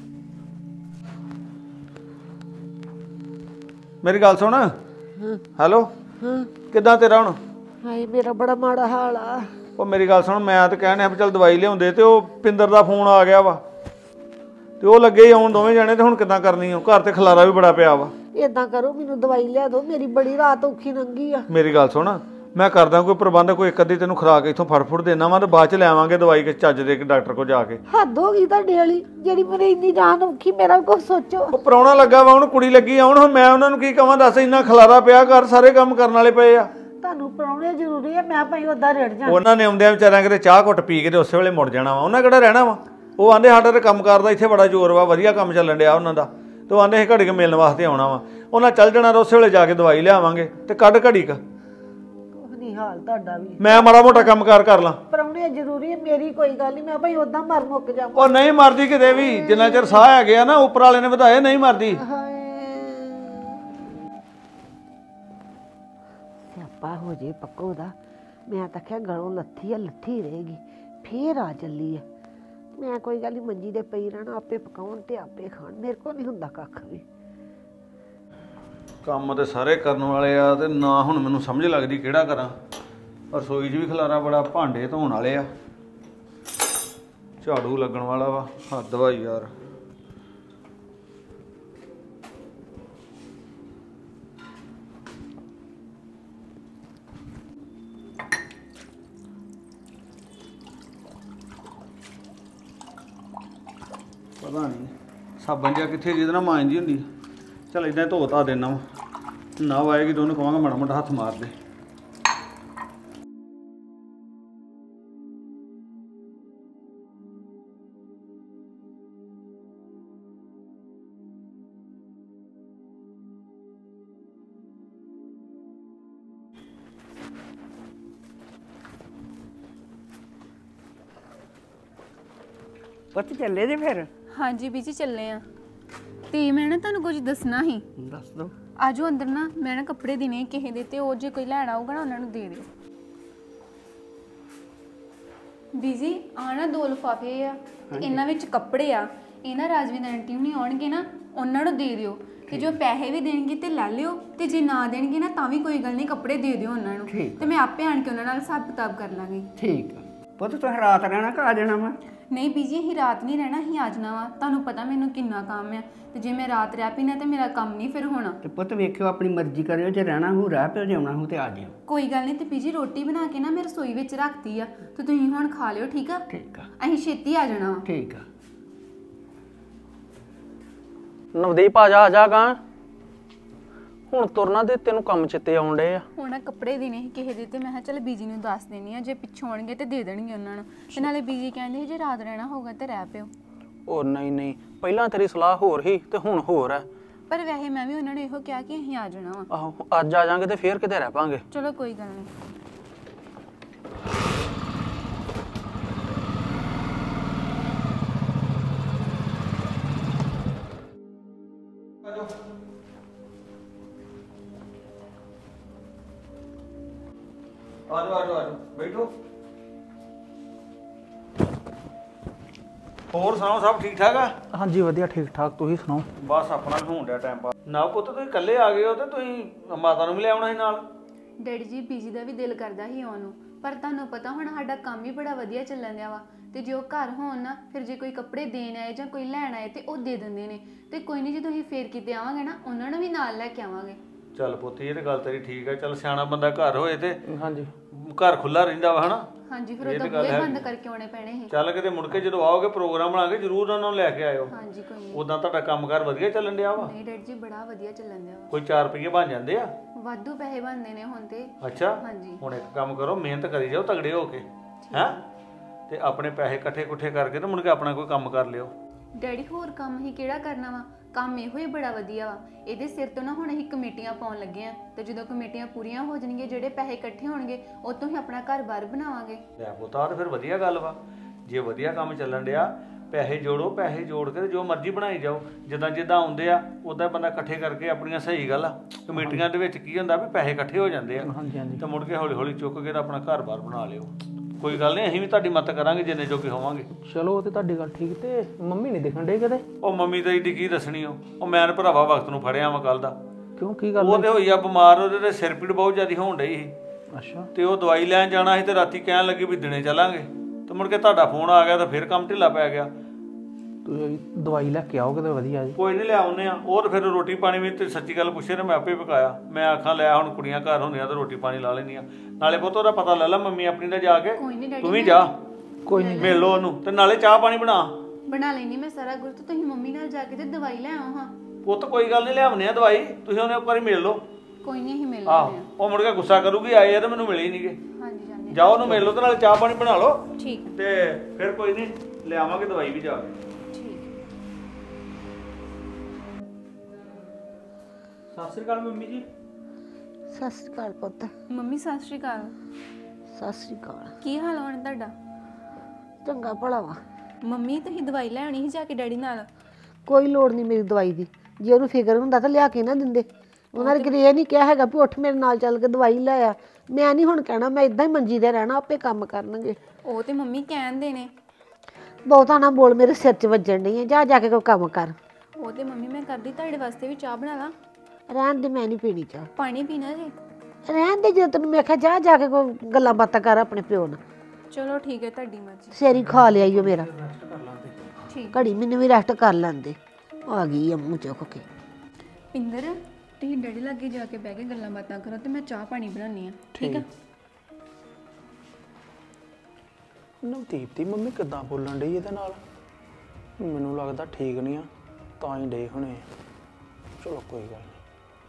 ਮੇਰੀ ਗੱਲ ਸੁਣ। ਹੈਲੋ, ਕਿੱਦਾਂ ਤੇਰਾ ਹੁਣ? ਹਾਏ ਮੇਰਾ ਬੜਾ ਮਾੜਾ ਹਾਲ ਆ। ਉਹ ਮੇਰੀ ਗੱਲ ਸੁਣ, ਮੈਂ ਤਾਂ ਕਹਿਣ ਡਿਆ ਵੀ ਚੱਲ ਦਵਾਈ ਲਿਆਉਂਦੇ, ਤੇ ਉਹ ਪਿੰਦਰ ਦਾ ਫੋਨ ਆ ਗਿਆ ਵਾ, ਤੇ ਉਹ ਲੱਗੇ ਹੀ ਆਉਣ ਦੋਵੇਂ ਜਾਣੇ। ਤੇ ਹੁਣ ਕਿੱਦਾਂ ਕਰਨੀ? ਉਹ ਘਰ ਤੇ ਖਲਾਰਾ ਵੀ ਬੜਾ ਪਿਆ ਵਾ। ਏਦਾਂ ਕਰੋ, ਮੈਨੂੰ ਦਵਾਈ ਲਿਆ ਦਿਓ, ਮੇਰੀ ਬੜੀ ਰਾਤ ਔਖੀ ਲੰਘੀ ਆ। ਮੇਰੀ ਗੱਲ ਸੁਣ, ਮੈਂ ਕਰਦਾ ਕੋਈ ਪ੍ਰਬੰਧ, ਕੋਈ ਇੱਕ ਅੱਧੀ ਤੈਨੂੰ ਖੁਰਾਕ ਇੱਥੋਂ ਫੜ ਫੁੜ ਦੇਣਾ ਵਾ, ਤੇ ਬਾਅਦ 'ਚ ਲਿਆਵਾਂਗੇ ਦਵਾਈ ਕਿ ਚੱਜ ਦੇ ਡਾਕਟਰ ਕੋਲ ਜਾ ਕੇ। ਹੱਦ ਹੋ ਗਈ ਤੁਹਾਡੇ ਵਾਲੀ, ਜਿਹੜੀ ਮੇਰੀ ਇੰਨੀ ਜਾਨ ਔਖੀ, ਮੇਰਾ ਵੀ ਕੁਛ ਸੋਚੋ। ਉਹ ਪ੍ਰਾਹੁਣਾ ਲੱਗਾ ਵਾ, ਉਹਨੂੰ ਕੁੜੀ ਲੱਗੀ ਆਉਣ, ਹੁਣ ਮੈਂ ਉਹਨਾਂ ਨੂੰ ਕੀ ਕਹਾਂ? ਦੱਸ, ਇੰਨਾ ਖਲਾਰਾ ਪਿਆ, ਘਰ ਸਾਰੇ ਕੰਮ ਕਰਨ ਵਾਲੇ ਪਏ ਆ। ਤੁਹਾਨੂੰ ਪ੍ਰਾਹੁਣੇ ਜ਼ਰੂਰੀ ਆ, ਮੈਂ ਭਾਈ ਉਦਾਂ ਰੜ ਜਾ। ਉਹਨਾਂ ਨੇ ਆਉਂਦਿਆਂ ਵਿਚਾਰਿਆਂ ਕਿਤੇ ਚਾਹ ਘੁੱਟ ਪੀ ਕੇ ਤੇ ਉਸੇ ਵੇਲੇ ਮੁੜ ਜਾਣਾ ਵਾ। ਉਹਨਾਂ ਕਿਹੜਾ ਰਹਿਣਾ ਵਾ? ਉਹ ਆਂਦੇ ਸਾਡਾ ਤਾਂ ਕੰਮ ਕਰਦਾ ਇੱਥੇ ਬੜਾ ਜ਼ੋਰ ਵਾ, ਵਧੀਆ ਕੰਮ ਚੱਲਣ ਡਿਆ ਉਹਨਾਂ ਦਾ, ਤੇ ਉਹ ਆਂਦੇ ਅਸੀਂ ਘੜੀ ਕੁ ਮਿਲਣ ਵਾਸਤੇ ਆਉਣਾ ਵਾ। ਉਹਨਾਂ ਚੱਲ ਜਾਣਾ, ਉਸੇ ਵੇਲੇ ਜਾ ਕੇ ਦਵਾਈ ਲਿਆਵਾਂਗੇ ਤੇ ਕੱਢ ਘੜੀ ਕ। ਨਹੀਂ ਹਾਲ ਤੁਹਾਡਾ ਵੀ। ਮੈਂ ਮਾੜਾ ਮੋਟਾ ਕੰਮ ਕਾਰ ਕਰ ਲਾਂ। ਪ੍ਰਾਹੁਣੇ ਜ਼ਰੂਰੀ ਹੈ, ਮੇਰੀ ਕੋਈ ਗੱਲ ਨਹੀਂ, ਮੈਂ ਭਾਈ ਉਦਾਂ ਮਰ ਮੁੱਕ ਜਾਵਾਂ। ਉਹ ਨਹੀਂ ਮਰਦੀ ਕਿਤੇ ਵੀ, ਜਿੰਨਾ ਚਿਰ ਸਾਹ ਆ ਗਿਆ ਨਾ, ਉੱਪਰ ਵਾਲੇ ਨੇ ਵਧਾਏ, ਨਹੀਂ ਮਰਦੀ। ਸਿਆਪਾ ਹੋ ਜੇ ਪੱਕੋ ਦਾ। ਮੈਂ ਤਾਂ ਕਿਹਾ ਗਲੋਂ ਲੱਥੀ ਆ, ਲੱਥੀ ਰਹੇਗੀ, ਫੇਰ ਆ ਚੱਲੀ ਆ। ਮੈਂ ਕੋਈ ਗੱਲ ਨਹੀਂ, ਮੰਜੀ ਦੇ ਪਈ ਰਹਿਣਾ, ਆਪੇ ਪਕਾਉਣ ਤੇ ਆਪੇ ਖਾਣ, ਮੇਰੇ ਕੋਲ ਨਹੀਂ ਹੁੰਦਾ ਕੱਖ ਵੀ। ਕੰਮ ਤੇ ਸਾਰੇ ਕਰਨ ਵਾਲੇ ਆ, ਤੇ ਨਾ ਹੁਣ ਮੈਨੂੰ ਸਮਝ ਲੱਗਦੀ ਕਿਹੜਾ ਕਰਾਂ। ਰਸੋਈ 'ਚ ਵੀ ਖਲਾਰਾ ਬੜਾ, ਭਾਂਡੇ ਧੋਣ ਵਾਲੇ ਆ, ਝਾੜੂ ਲੱਗਣ ਵਾਲਾ ਵਾ, ਹੱਦ ਵਾ ਯਾਰ। ਪਤਾ ਨਹੀਂ ਸਾਬਣ ਜਿਹਾ ਕਿੱਥੇ, ਜਿਹਦੇ ਨਾਲ ਮਾਂਜਦੀ ਹੁੰਦੀ। ਚੱਲ ਇਦਾਂ ਧੋ ਧਾ ਦੇਣਾ ਵਾ, ਨਾ ਆਏਗੀ ਤਾਂ ਉਹਨੂੰ ਕਹਾਂਗਾ ਮਾੜਾ ਮੋਟਾ ਹੱਥ ਮਾਰ ਦੇ। ਪੁੱਤ ਚੱਲੇ ਜੇ ਫਿਰ? ਹਾਂਜੀ ਬੀਜੀ ਚੱਲੇ ਆ। ਤੇ ਮੈਂ ਨਾ ਤੁਹਾਨੂੰ ਕੁਝ ਦੱਸਣਾ ਸੀ। ਦੱਸ ਦੋ। ਆਜੋ ਅੰਦਰ ਨਾ, ਮੈਂ ਨਾ ਕੱਪੜੇ ਦੇਣੇ ਕਿਸੇ ਦੇ, ਤੇ ਉਹ ਜੇ ਕੋਈ ਲੈਣ ਆਊਗਾ ਨਾ ਉਹਨਾਂ ਨੂੰ ਦੇ ਦਿਓ। ਬੀਜੀ ਆ ਨਾ 2 ਲਿਫਾਫੇ ਆ, ਤੇ ਇਹਨਾਂ ਵਿੱਚ ਕੱਪੜੇ ਆ। ਇਹ ਨਾ ਰਾਜਵਿੰਦਰ ਆਂਟੀ ਨਹੀਂ ਆਉਣਗੇ ਨਾ, ਉਹਨਾਂ ਨੂੰ ਦੇ ਦਿਓ। ਤੇ ਜੋ ਪੈਸੇ ਵੀ ਦੇਣਗੇ ਤੇ ਲੈ ਲਿਓ, ਤੇ ਜੇ ਨਾ ਦੇਣਗੇ ਨਾ ਤਾਂ ਵੀ ਕੋਈ ਗੱਲ ਨਹੀਂ, ਕੱਪੜੇ ਦੇ ਦਿਓ ਉਹਨਾਂ ਨੂੰ, ਤੇ ਮੈਂ ਆਪੇ ਆਣ ਕੇ ਉਹਨਾਂ ਨਾਲ ਹਿਸਾਬ ਕਿਤਾਬ ਕਰ ਲਾਂਗੀ। ਠੀਕ ਆ ਪੁੱਤ, ਤੁਸੀਂ ਰਾਤ ਰਹਿਣਾ ਕਿ ਆ ਜਾਣਾ ਵਾ? ਨਹੀਂ ਬੀਜੀ, ਅਸੀਂ ਰਾਤ ਨਹੀਂ ਰਹਿਣਾ, ਅਸੀਂ ਆ ਜਾਣਾ ਵਾ। ਤੁਹਾਨੂੰ ਪਤਾ ਮੈਨੂੰ ਕਿੰਨਾ ਕੰਮ ਆ, ਤੇ ਜੇ ਮੈਂ ਰਾਤ ਰਹਿ ਪਈ ਨਾ ਤੇ ਮੇਰਾ ਕੰਮ ਨਹੀਂ ਫਿਰ ਹੋਣਾ। ਤੇ ਪੁੱਤ ਵੇਖਿਓ, ਆਪਣੀ ਮਰਜ਼ੀ ਕਰਿਓ, ਜੇ ਰਹਿਣਾ ਹੋ ਰਹਿ ਪਿਓ, ਜੇ ਆਉਣਾ ਹੋ ਤੇ ਆ ਜਿਓ। ਕੋਈ ਗੱਲ ਨਹੀਂ। ਤੇ ਬੀਜੀ ਰੋਟੀ ਬਣਾ ਕੇ ਨਾ ਮੈਂ ਰਸੋਈ ਵਿੱਚ ਰੱਖਤੀ ਆ, ਤੇ ਤੁਸੀਂ ਹੁਣ ਖਾ ਲਿਓ, ਠੀਕ ਆ? ਠੀਕ ਆ। ਅਸੀਂ ਛੇਤੀ ਆ ਜਾਣਾ ਵਾ। ਠੀਕ ਆ। ਨਵਦੀਪ ਆ ਜਾ ਗਾ। ਹੁਣ ਤੁਰਨਾ ਤੇ ਤੈਨੂੰ ਕੰਮ ਚਿੱਤੇ ਆਉਣ ਡੇ ਆ। ਹੁਣ ਕੱਪੜੇ ਦੇਣੇ ਸੀ ਕਿਸੇ ਦੇ, ਤੇ ਮੈਂ ਕਿਹਾ ਚੱਲ ਬੀਜੀ ਨੂੰ ਦੱਸ ਦੇਣੀ ਆ, ਜੇ ਪਿੱਛੋਂ ਆਉਣਗੇ ਤੇ ਦੇ ਦੇਣਗੇ ਉਹਨਾਂ ਨੂੰ। ਤੇ ਨਾਲੇ ਬੀਜੀ ਕਹਿੰਦੇ ਜੇ ਰਾਤ ਰਹਿਣਾ ਹੋਊਗਾ ਤੇ ਰਹਿ ਪਿਓ। ਉਹ ਨਹੀਂ, ਪਹਿਲਾਂ ਤੇਰੀ ਸਲਾਹ ਹੋਰ ਸੀ ਤੇ ਹੁਣ ਹੋਰ ਹੈ। ਪਰ ਵੈਸੇ ਮੈਂ ਵੀ ਉਹਨਾਂ ਨੂੰ ਇਹੋ ਕਿਹਾ ਕਿ ਅਸੀਂ ਆ ਜਾਣਾ ਵਾ। ਆਹੋ, ਅੱਜ ਆ ਜਾਾਂਗੇ ਤੇ ਫੇਰ ਕਿਤੇ ਰਹਿ ਪਾਂਗੇ। ਚਲੋ ਕੋਈ ਗੱਲ ਨਹੀਂ। ਆ ਜਾਓ ਬੈਠੋ। ਹੋਰ ਸੁਣਾਓ, ਸਭ ਠੀਕ ਠਾਕ ਆ? ਹਾਂਜੀ ਵਧੀਆ ਠੀਕ ਠਾਕ, ਤੁਸੀਂ ਸੁਣਾਓ? ਬਸ ਆਪਣਾ ਵੀ ਹੋਣ ਡਿਆ ਟਾਈਮ ਪਾਸ। ਨਾ ਪੁੱਤ ਤੁਸੀਂ ਇਕੱਲੇ ਆ ਗਏ ਹੋ ਤੇ ਤੁਸੀਂ ਮਾਤਾ ਨੂੰ ਵੀ ਲਿਆਉਣਾ ਸੀ ਨਾਲ। ਡੈਡੀ ਜੀ ਬੀਜੀ ਦਾ ਵੀ ਦਿਲ ਕਰਦਾ ਸੀ ਆਉਣ ਨੂੰ, ਪਰ ਤੁਹਾਨੂੰ ਪਤਾ ਹੁਣ ਸਾਡਾ ਕੰਮ ਹੀ ਬੜਾ ਵਧੀਆ ਚੱਲਣ ਡਿਆ ਵਾ, ਤੇ ਜੇ ਉਹ ਘਰ ਹੋਣ ਨਾ ਫਿਰ ਜੇ ਕੋਈ ਕੱਪੜੇ ਦੇਣ ਆਏ ਜਾਂ ਕੋਈ ਲੈਣ ਆਏ ਤੇ ਉਹ ਦੇ ਦਿੰਦੇ ਨੇ। ਤੇ ਕੋਈ ਨਹੀਂ, ਜਦੋਂ ਅਸੀਂ ਫੇਰ ਕਿਤੇ ਆਵਾਂਗੇ ਨਾ ਉਹਨਾਂ ਨੂੰ ਵੀ ਨਾਲ ਲੈ ਕੇ ਆਵਾਂਗੇ। ਚੱਲ ਪੁੱਤ ਇਹ ਤੇ ਗੱਲ ਤੇਰੀ ਠੀਕ ਹੈ। ਚੱਲ ਸਿਆਣਾ ਬੰਦਾ ਘਰ ਹੋਏ ਤੇ ਹਾਂਜੀ ਘਰ ਖੁੱਲਾ ਰਹਿੰਦਾ ਵਾ ਹਨਾ। ਹਾਂਜੀ, ਫਿਰ ਉਹ ਤਾਂ ਬੂਹੇ ਬੰਦ ਕਰਕੇ ਆਉਣੇ ਪੈਣੇ ਸੀ। ਚੱਲ ਕਿਤੇ ਮੁੜ ਕੇ ਜਦੋਂ ਆਓਗੇ ਪ੍ਰੋਗਰਾਮ ਬਣਾਗੇ ਜ਼ਰੂਰ ਉਹਨਾਂ ਨੂੰ ਲੈ ਕੇ ਆਇਓ। ਹਾਂਜੀ ਕੋਈ ਨਹੀਂ। ਉਦਾਂ ਤੁਹਾਡਾ ਕੰਮਕਾਰ ਵਧੀਆ ਚੱਲਣ ਡਿਆ ਵਾ? ਨਹੀਂ ਡੈਡੀ ਜੀ ਬੜਾ ਵਧੀਆ ਚੱਲਣ ਡਿਆ ਵਾ, ਕੋਈ 4 ਰੁਪਏ ਬਣ ਜਾਂਦੇ ਆ? ਵਾਧੂ ਪੈਸੇ ਬਣਦੇ ਨੇ ਹੁਣ ਤੇ। ਅੱਛਾ ਹਾਂਜੀ ਹੁਣ ਇੱਕ ਕੰਮ ਕਰੋ, ਮਿਹਨਤ ਕਰੀ ਜਾਓ ਤਗੜੇ ਹੋ ਕੇ ਹੈਂ, ਤੇ ਆਪਣੇ ਪੈਸੇ ਇਕੱਠੇ ਕੁੱਠੇ ਕਰਕੇ ਤੇ ਮੁੜ ਕੇ ਆਪਣਾ ਕੋਈ ਕੰਮ ਕਰ ਲਿਓ। ਡੈਡੀ ਹੋਰ ਕੰਮ ਹੀ ਕਿਹੜਾ ਕਰਨਾ ਵਾ, ਕੰਮ ਇਹੋ ਹੀ ਬੜਾ ਵਧੀਆ ਵਾ। ਇਹਦੇ ਸਿਰ ਤੋਂ ਨਾ ਹੁਣ ਅਸੀਂ ਕਮੇਟੀਆਂ ਪਾਉਣ ਲੱਗੇ ਆ, ਤੇ ਜਦੋਂ ਕਮੇਟੀਆਂ ਪੂਰੀਆਂ ਹੋ ਜਾਣਗੀਆਂ ਜਿਹੜੇ ਪੈਸੇ ਇਕੱਠੇ ਹੋਣਗੇ ਉਹ ਤੋਂ ਹੀ ਆਪਣਾ ਘਰ-ਬਾਰ ਬਣਾਵਾਂਗੇ। ਲੈ ਪੁੱਤਾ ਤੇ ਫਿਰ ਵਧੀਆ ਗੱਲ ਵਾ। ਜੇ ਵਧੀਆ ਕੰਮ ਚੱਲਣ ਡਿਆ ਪੈਸੇ ਜੋੜੋ, ਪੈਸੇ ਜੋੜ ਕੇ ਜੋ ਮਰਜ਼ੀ ਬਣਾਈ ਜਾਓ, ਜਿੱਦਾਂ ਜਿੱਦਾਂ ਆਉਂਦੇ ਆ ਉਦਾਂ ਬੰਦਾ ਇਕੱਠੇ ਕਰਕੇ ਆਪਣੀਆਂ। ਸਹੀ ਗੱਲ ਆ, ਕਮੇਟੀਆਂ ਦੇ ਵਿੱਚ ਕੀ ਹੁੰਦਾ ਵੀ ਪੈਸੇ ਇਕੱਠੇ ਹੋ ਜਾਂਦੇ ਆ ਹਾਂਜੀ ਹਾਂਜੀ ਤੇ ਮੁੜ ਕੇ ਹੌਲੀ ਹੌਲੀ ਚੁੱਕ ਕੇ ਤਾਂ ਆਪਣਾ ਘਰ-ਬਾਰ ਬਣਾ ਲਿਓ। ਕੋਈ ਗੱਲ ਨਹੀਂ, ਅਸੀਂ ਵੀ ਤੁਹਾਡੀ ਮਦਦ ਕਰਾਂਗੇ ਜਿੰਨੇ ਜੋਗੇ ਹੋਵਾਂਗੇ। ਚਲੋ ਉਹ ਤੇ ਤੁਹਾਡੀ ਗੱਲ ਠੀਕ। ਤੇ ਮੰਮੀ ਨਹੀਂ ਦਿਖਣ ਡੇ ਕਦੇ? ਉਹ ਮੰਮੀ ਤਾਂ ਇਹਦੀ ਕੀ ਦੱਸਣੀ ਉਹ ਮੈਂ ਤੇ ਭਰਾਵਾ ਵਕਤ ਨੂੰ ਫੜਿਆ ਵਾ ਕੱਲ ਦਾ। ਕਿਉਂ ਕੀ ਗੱਲ? ਉਹ ਤੇ ਹੋਈ ਆ ਬਿਮਾਰ, ਉਹਦੇ ਤੇ ਸਿਰ ਪੀੜ ਬਹੁਤ ਜ਼ਿਆਦਾ ਹੋਣ ਡਈ ਸੀ। ਅੱਛਾ ਤੇ ਉਹ ਦਵਾਈ ਲੈਣ ਜਾਣਾ ਸੀ ਤੇ ਰਾਤੀ ਕਹਿਣ ਲੱਗੀ ਵੀ ਦਿਨੇ ਚੱਲਾਂਗੇ, ਤੇ ਮੁੜ ਕੇ ਤੁਹਾਡਾ ਫੋਨ ਆ ਗਿਆ ਤਾਂ ਫਿਰ ਕੰਮ ਢਿੱਲਾ ਪੈ ਗਿਆ। ਤੁਸੀਂ ਦਵਾਈ ਲੈ ਕੇ ਆਓ ਕਿਤੇ ਵਧੀਆ ਜੀ। ਕੋਈ ਨਹੀਂ ਲਿਆਉਨੇ ਆ। ਉਹ ਤਾਂ ਫਿਰ ਰੋਟੀ ਪਾਣੀ ਵੀ ਤੇ ਸੱਚੀ ਗੱਲ ਪੁੱਛੇ ਨਾ ਮੈਂ ਆਪੇ ਪਕਾਇਆ। ਮੈਂ ਆਖਾਂ ਲੈ ਹੁਣ ਕੁੜੀਆਂ ਘਰ ਹੁੰਦੀਆਂ ਤਾਂ ਰੋਟੀ ਪਾਣੀ ਲਾ ਲੈਂਦੀਆਂ। ਨਾਲੇ ਪੁੱਤ ਉਹਦਾ ਪਤਾ ਲੈ ਲਾ ਮੰਮੀ ਆਪਣੀ ਦਾ ਜਾ ਕੇ, ਕੋਈ ਨਹੀਂ ਡੈਡੀ, ਤੂੰ ਵੀ ਜਾ ਕੋਈ ਨਹੀਂ ਮਿਲ ਲਓ ਉਹਨੂੰ, ਤੇ ਨਾਲੇ ਚਾਹ ਪਾਣੀ ਬਣਾ ਲੈਣੀ ਮੈਂ ਸਾਰਾ ਗੁਰ। ਤੇ ਤੁਸੀਂ ਮੰਮੀ ਨਾਲ ਜਾ ਕੇ ਤੇ ਦਵਾਈ ਲੈ ਆਓ ਹਾਂ। ਪੁੱਤ ਕੋਈ ਗੱਲ ਨਹੀਂ ਲਿਆਉਨੇ ਆ ਦਵਾਈ, ਤੁਸੀਂ ਉਹਨੇ ਇੱਕ ਵਾਰੀ ਮਿਲ ਲਓ। ਕੋਈ ਨਹੀਂ ਅਸੀਂ ਮਿਲ ਆਹੋ ਲੈਂਦੇ ਉਹ ਮੁੜ ਕੇ ਗੁੱਸਾ ਕਰੂਗੀ ਆਏ ਆ ਤੇ ਮੈਨੂੰ ਮਿਲੇ ਹੀ ਨਹੀਂਗੇ। ਹਾਂ। ਹਾਂਜੀ ਜਾਂਦੇ। ਜਾਓ ਉਹਨੂੰ ਮਿਲ ਲਓ ਤੇ ਨਾਲੇ ਚਾਹ ਪਾਣੀ ਬਣਾ ਲਓ, ਠੀਕ ਤੇ ਫਿਰ ਕੋਈ ਨਹੀਂ ਲਿਆਵਾਂਗੇ ਦਵਾਈ ਵੀ ਜਾ ਕੇ। ਠੀਕ। ਸਤਿ ਸ੍ਰੀ ਅਕਾਲ ਮੰਮੀ ਜੀ। ਸਤਿ ਸ਼੍ਰੀ ਅਕਾਲ ਪੁੱਤ। ਮੰਮੀ ਸਤਿ ਸ਼੍ਰੀ ਅਕਾਲ। ਸਤਿ ਸ਼੍ਰੀ ਅਕਾਲ। ਕੀ ਹਾਲ ਹੋਣ ਤੁਹਾਡਾ? ਚੰਗਾ ਭਲਾ ਵਾ। ਮੰਮੀ ਤੁਸੀਂ ਦਵਾਈ ਲੈਣੀ ਸੀ ਜਾ ਕੇ ਡੈਡੀ ਨਾਲ। ਕੋਈ ਲੋੜ ਨਹੀਂ ਮੇਰੀ ਦਵਾਈ ਦੀ, ਜੇ ਉਹਨੂੰ ਫਿਕਰ ਹੁੰਦਾ ਤਾਂ ਲਿਆ ਕੇ ਨਾ ਦਿੰਦੇ। ਉਹਨਾਂ ਨੇ ਕਿਤੇ ਇਹ ਨਹੀਂ ਕਿਹਾ ਹੈਗਾ ਵੀ ਉੱਠ ਮੇਰੇ ਨਾਲ ਚੱਲ ਕੇ ਦਵਾਈ ਲੈ ਆ। ਮੈਂ ਨਹੀਂ ਹੁਣ ਕਹਿਣਾ, ਮੈਂ ਇਦਾਂ ਹੀ ਮੰਜੀ ਤੇ ਰਹਿਣਾ, ਆਪੇ ਕੰਮ ਕਰਨਗੇ। ਉਹ ਤੇ ਮੰਮੀ ਕਹਿੰਦੇ ਨੇ। ਬਹੁਤਾ ਨਾ ਬੋਲ, ਮੇਰੇ ਸਿਰ 'ਚ ਵੱਜਣ ਡਈ ਆ। ਜਾ ਜਾ ਕੇ ਕੋਈ ਕੰਮ ਕਰ। ਉਹ ਤੇ ਮੰਮੀ ਮੈਂ ਕਰਦੀ, ਤੁਹਾਡੇ ਵਾਸਤੇ ਵੀ ਚਾਹ ਬਣਾ ਲਾ। ਰਹਿਣ ਦੇ, ਮੈਂ ਨਹੀਂ ਪੀਣੀ ਚਾਹ। ਪਾਣੀ ਪੀਣਾ ਜੀ? ਰਹਿਣ ਦੇ, ਜਦੋਂ ਤੈਨੂੰ ਮੈਂ ਕਿਹਾ ਜਾ ਜਾ ਕੇ ਕੋਈ ਗੱਲਾਂ ਬਾਤਾਂ ਕਰ ਆਪਣੇ ਪਿਓ ਨਾਲ। ਚਲੋ ਠੀਕ ਹੈ, ਤੁਹਾਡੀ ਮਰਜ਼ੀ। ਸਿਰ ਖਾ ਲਿਆ ਈ ਓ ਮੇਰਾ। ਠੀਕ। ਘੜੀ ਮੈਨੂੰ ਵੀ ਰੈਸਟ ਕਰ ਲੈਂਦੇ। ਆ ਗਈ ਆ ਮੂੰਹ ਚੁੱਕ ਕੇ। ਪਿੰਦਰ ਤੁਸੀਂ ਡੈਡੀ ਲਾਗੇ ਜਾ ਕੇ ਬਹਿ ਕੇ ਗੱਲਾਂ ਬਾਤਾਂ ਕਰੋ ਤੇ ਮੈਂ ਚਾਹ ਪਾਣੀ ਬਣਾਉਣੀ ਆ। ਠੀਕ ਆ? ਨਵਦੀਪ ਦੀ ਮੰਮੀ ਕਿੱਦਾਂ ਬੋਲਣ ਡਈ ਇਹਦੇ ਨਾਲ? ਮੈਨੂੰ ਲੱਗਦਾ ਠੀਕ ਨਹੀਂ ਆ, ਤਾਂ ਹੀ ਡੇ ਹੁਣੇ। ਚਲੋ ਕੋਈ ਗੱਲ ਨਹੀਂ।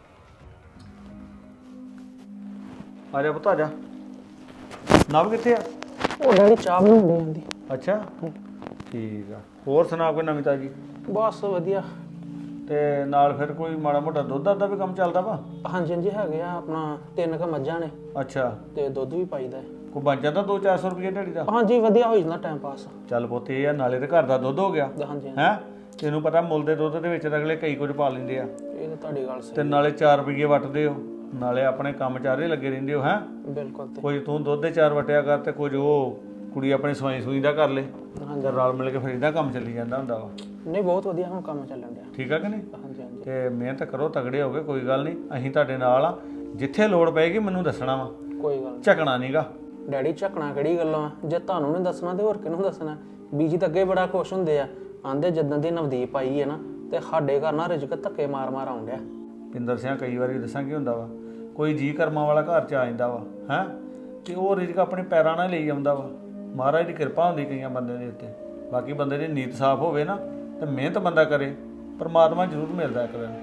ਆ ਜਾ ਪੁੱਤ ਆ ਜਾ। ਨਵ ਕਿੱਥੇ ਆ? ਉਹ ਡੈਡੀ ਚਾਹ ਬਣਾਉਣ ਡੇ ਜਾਂਦੀ। ਅੱਛਾ ਠੀਕ ਆ। ਹੋਰ ਸੁਣਾ ਕੋਈ ਨਵੀਂ ਤਾਜੀ? ਬਸ ਵਧੀਆ। ਤੇ ਨਾਲ ਫਿਰ ਕੋਈ ਮਾੜਾ ਮੋਟਾ ਦੁੱਧ ਦਾ ਵੀ ਕੰਮ ਚੱਲਦਾ ਵਾ? ਹਾਂਜੀ ਹਾਂਜੀ ਹੈਗੇ ਆ, ਆਪਣਾ 3 ਕੁ ਮੱਝਾਂ ਨੇ ਅੱਛਾ, ਤੇ ਦੁੱਧ ਵੀ ਪਾਈਦਾ। ਕੋਈ ਬਣ ਜਾਂਦਾ 200-400 ਰੁਪਏ ਦਿਹਾੜੀ ਦਾ? ਹਾਂਜੀ ਵਧੀਆ ਹੋ ਜਾਂਦਾ ਟਾਈਮ ਪਾਸ। ਚੱਲ ਪੁੱਤ ਇਹ ਆ, ਨਾਲੇ ਤੇ ਘਰ ਦਾ ਦੁੱਧ ਹੋ ਗਿਆ ਹਾਂਜੀ ਹੈ। ਤੈਨੂੰ ਪਤਾ ਮੁੱਲ ਦੇ ਦੁੱਧ ਦੇ ਵਿੱਚ ਤਾਂ ਅਗਲੇ ਕਈ ਕੁਝ ਪਾ ਲੈਂਦੇ ਆ, ਇਹ ਤਾਂ ਤੁਹਾਡੀ ਗੱਲ ਤੇ ਸਹੀ। ਨਾਲੇ 4 ਰੁਪਏ ਵਟਦੇ ਹੋ, ਨਾਲੇ ਆਪਣੇ ਕੰਮ ਚਾਰੇ ਲੱਗੇ ਰਹਿੰਦੇ ਹੋ ਹੈ। ਬਿਲਕੁਲ। ਤੇ ਕੁਝ ਤੂੰ ਦੁੱਧ ਦੇ 4 ਵਟਿਆ ਕਰ ਤੇ ਕੁਝ ਉਹ ਕੁੜੀ ਆਪਣੀ ਸਵਾਈ ਸੂਈ ਦਾ ਕਰ ਲੈ। ਹਾਂਜੀ ਰਲ ਮਿਲ ਕੇ ਫਿਰ ਇਹਦਾ ਕੰਮ ਚੱਲੀ ਜਾਂਦਾ ਹੁੰਦਾ ਵਾ। ਨਹੀਂ ਬਹੁਤ ਵਧੀਆ ਹੁਣ ਕੰਮ ਚੱਲਣ ਡਿਆ। ਠੀਕ ਆ ਕਿ ਨਹੀਂ? ਹਾਂਜੀ ਹਾਂਜੀ ਤੇ ਮਿਹਨਤ ਕਰੋ, ਤਗੜੇ ਹੋਗੇ, ਕੋਈ ਗੱਲ ਨਹੀਂ, ਅਸੀਂ ਤੁਹਾਡੇ ਨਾਲ ਆ। ਜਿੱਥੇ ਲੋੜ ਪਏਗੀ ਮੈਨੂੰ ਦੱਸਣਾ ਵਾ, ਕੋਈ ਗੱਲ ਨਹੀਂ। ਝਕਣਾ ਨਹੀਂਗਾ। ਡੈਡੀ ਝਕਣਾ ਕਿਹੜੀ ਗੱਲਾਂ ਆ? ਜੇ ਤੁਹਾਨੂੰ ਨਹੀਂ ਦੱਸਣਾ ਤੇ ਹੋਰ ਕਿਹਨੂੰ ਦੱਸਣਾ? ਬੀਜੀ ਤਾਂ ਅੱਗੇ ਬੜਾ ਖੁਸ਼ ਹੁੰਦੇ ਆ, ਆਂਦੇ ਜਦੋਂ ਦੀ ਨਵਦੀਪ ਆਈ ਹੈ ਨਾ ਤੇ ਸਾਡੇ ਘਰ ਨਾ ਰਿਜਕ ਧੱਕੇ ਮਾਰ ਮਾਰ ਆਉਣ ਡਿਆ। ਪਿੰਦਰ ਸਿੰਘ ਕਈ ਵਾਰੀ ਦੱਸਾਂ ਕੀ ਹੁੰਦਾ ਵਾ, ਕੋਈ ਜੀ ਕਰਮਾਂ ਵਾਲਾ ਘਰ 'ਚ ਆ ਜਾਂਦਾ ਵਾ ਹੈ, ਤੇ ਉਹ ਰਿਜਕ ਆਪਣੇ ਪੈਰਾਂ ਨਾਲ ਲਈ ਆਉਂਦਾ ਵਾ। ਮਹਾਰਾਜ ਦੀ ਕਿਰਪਾ ਹੁੰਦੀ ਕਈਆਂ ਬੰਦੇ ਦੇ ਉੱਤੇ। ਬਾਕੀ ਬੰਦੇ ਦੀ ਨੀਤ ਸਾਫ਼ ਹੋਵੇ ਨਾ ਤੇ ਮਿਹਨਤ ਬੰਦਾ ਕਰੇ, ਪਰਮਾਤਮਾ ਜ਼ਰੂਰ ਮਿਲਦਾ ਇੱਕ ਦਿਨ।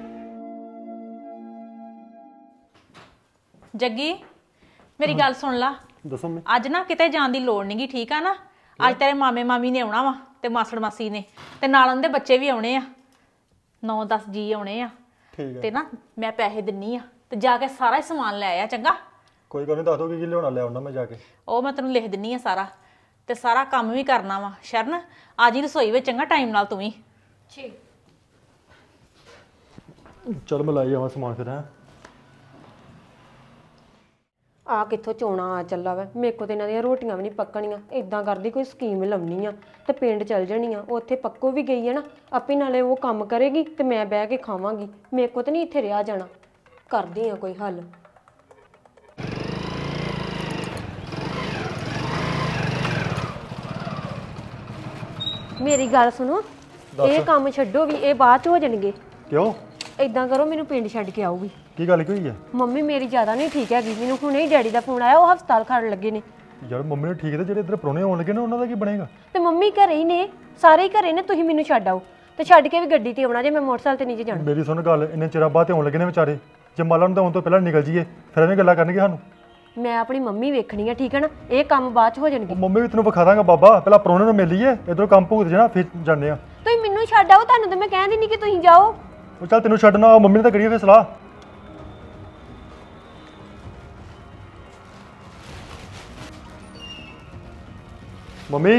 ਜੱਗੀ ਮੇਰੀ ਗੱਲ ਸੁਣ ਲਾ। ਦੱਸੋ ਮੈਂ। ਅੱਜ ਨਾ ਕਿਤੇ ਜਾਣ ਦੀ ਲੋੜ ਨਹੀਂਗੀ, ਠੀਕ ਆ ਨਾ? ਅੱਜ ਤੇਰੇ ਮਾਮੇ ਮਾਮੀ ਨੇ ਆਉਣਾ ਵਾ ਤੇ ਮਾਸੜ ਮਾਸੀ ਨੇ, ਤੇ ਨਾਲ ਉਹਨਾਂ ਦੇ ਬੱਚੇ ਵੀ ਆਉਣੇ ਆ, 9-10 ਜੀ ਆਉਣੇ ਆ। ਤੇ ਨਾ ਮੈਂ ਪੈਸੇ ਦਿੰਨੀ ਆ ਤੇ ਜਾ ਕੇ ਸਾਰਾ ਹੀ ਸਮਾਨ ਲੈ ਆ। ਚੰਗਾ? ਕੋਈ ਗੱਲ ਨਹੀਂ, ਦੱਸ ਦੋ ਕੀ ਲਿਆਉਣਾ, ਲੈ ਆਉਣਾ ਮੈਂ ਜਾ ਕੇ। ਉਹ ਮੈਂ ਤੈਨੂੰ ਲਿਖ ਦਿੰਨੀ ਆ ਸਾਰਾ, ਤੇ ਸਾਰਾ ਕੰਮ ਵੀ ਕਰਨਾ ਵਾ। ਸ਼ਰਨ ਆ ਜੀ ਰਸੋਈ ਵਿੱਚ, ਚੰਗਾ ਟਾਈਮ ਨਾਲ ਤੂੰ ਵੀ। ਠੀਕ। ਚਲ ਮੈਂ ਲੈ ਜਾਵਾਂ ਸਮਾਨ ਫਿਰ। ਹੈ ਆ ਕਿੱਥੋਂ ਚੋਣਾ ਆ ਚੱਲਾ ਵਾ, ਮੇਰੇ ਕੋ ਤੇ ਇਹਨਾਂ ਦੀਆਂ ਰੋਟੀਆਂ ਵੀ ਨਹੀਂ ਪੱਕਣੀਆਂ। ਇਦਾਂ ਕਰਦੀ ਕੋਈ ਸਕੀਮ ਲਾਉਣੀ ਆ ਤੇ ਪਿੰਡ ਚਲ ਜਾਣੀ ਆ। ਉੱਥੇ ਪੱਕੋ ਵੀ ਗਈ ਹੈ ਨਾ, ਆਪੇ ਨਾਲੇ ਉਹ ਕੰਮ ਕਰੇਗੀ ਤੇ ਮੈਂ ਬਹਿ ਕੇ ਖਾਵਾਂਗੀ। ਮੇਰੇ ਕੋ ਤੇ ਨਹੀਂ ਇੱਥੇ ਰਿਹਾ ਜਾਣਾ। ਕਰਦੀ ਆ ਕੋਈ ਹੱਲ। ਮੇਰੀ ਗੱਲ ਸੁਣੋ, ਇਹ ਕੰਮ ਛੱਡੋ ਵੀ, ਇਹ ਬਾਅਦ ਚ ਹੋ ਜਾਣਗੇ। ਕਿਉਂ? ਇਦਾਂ ਕਰੋ, ਮੈਨੂੰ ਪਿੰਡ ਛੱਡ ਕੇ ਆਊਗੀ। ਕੀ ਗੱਲ ਕੀ ਹੋਈ ਹੈ? ਮੰਮੀ ਮੇਰੀ ਜ਼ਿਆਦਾ ਨਹੀਂ ਠੀਕ ਹੈਗੀ। ਮੈਨੂੰ ਹੁਣੇ ਹੀ ਡੈਡੀ ਦਾ ਫੋਨ ਆਇਆ, ਉਹ ਹਸਪਤਾਲ ਖੜਨ ਲੱਗੇ ਨੇ। ਯਾਰ ਮੰਮੀ ਨੂੰ ਠੀਕ ਹੈ ਤੇ ਜਿਹੜੇ ਇੱਧਰ ਪ੍ਰਾਹੁਣੇ ਆਉਣ ਲੱਗੇ ਨੇ ਉਹਨਾਂ ਦਾ ਕੀ ਬਣੇਗਾ? ਤੇ ਮੰਮੀ ਘਰੇ ਹੀ ਨੇ, ਸਾਰੇ ਹੀ ਘਰੇ ਨੇ। ਤੁਸੀਂ ਮੈਨੂੰ ਛੱਡ ਆਓ ਤੇ ਛੱਡ ਕੇ ਵੀ ਗੱਡੀ ਤੇ ਆਉਣਾ ਜੇ, ਮੈਂ ਮੋਟਰਸਾਈਕਲ ਤੇ ਨਹੀਂ ਜੇ ਜਾਣਾ। ਮੇਰੀ ਸੁਣ ਗੱਲ, ਇੰਨੇ ਚਿਰਾਂ ਬਾਅਦ ਤੇ ਆਉਣ ਲੱਗੇ ਨੇ ਵਿਚਾਰੇ। ਜੇ ਮਾਲਾ ਨੂੰ ਤਾਂ ਆਉਣ ਤੋਂ ਪਹਿਲਾਂ ਨਿਕਲ ਜਾਈਏ ਫਿਰ ਐਵੇਂ ਗੱਲਾਂ ਕਰਨਗੇ ਸਾਨੂੰ। ਮੈਂ ਆਪਣੀ ਮੰਮੀ ਵੇਖਣੀ ਆ, ਠੀਕ ਹੈ ਨਾ? ਇਹ ਕੰਮ ਬਾਅਦ ਚ ਹੋ ਜਾਣਗੇ। ਮੰਮੀ ਵੀ ਤੈਨੂੰ ਵਿਖਾ ਦਾਂਗਾ ਬਾਬਾ, ਪਹਿਲਾਂ ਪ੍ਰਾਹੁਣੇ ਨੂੰ ਮਿਲ ਲਈਏ, ਇੱਧਰੋਂ ਕੰਮ ਭੁਗਤ ਜਾਣਾ ਫਿਰ ਜਾਂਦੇ ਆ। ਤੁਸੀਂ ਮੈਨੂੰ ਛੱਡ ਆਓ, ਤੁਹਾਨੂੰ ਤਾਂ ਮੈਂ ਕਹਿੰਦੀ ਨਹੀਂ ਕਿ ਤੁਸੀਂ ਜਾਓ। ਉਹ ਚੱਲ ਤੈਨੂੰ ਛੱਡਣਾ, ਮੰਮੀ ਨੇ ਤਾਂ ਕਰੀਏ ਫਿਰ ਸਲਾਹ। ਮੰਮੀ